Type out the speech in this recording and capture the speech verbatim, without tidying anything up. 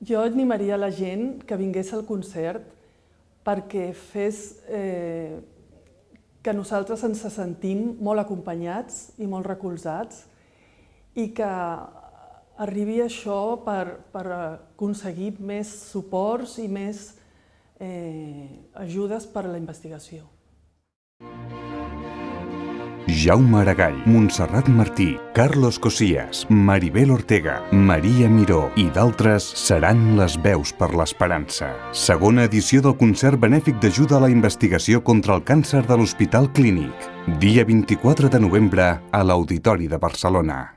Jo animaria la gent que vingués al concert perquè fes eh, que nosaltres ens sentim molt acompanyats i molt recolzats i que arribi això per, per aconseguir més suports i més eh, ajudes per a la investigació. Jaume Aragall, Montserrat Martí, Carlos Cosillas, Maribel Ortega, Maria Miró i d'altres seran les veus per l'esperança. Segona edició del concert benèfic d'ajuda a la investigació contra el càncer de l'Hospital Clínic. Dia vint-i-quatre de novembre a l'Auditori de Barcelona.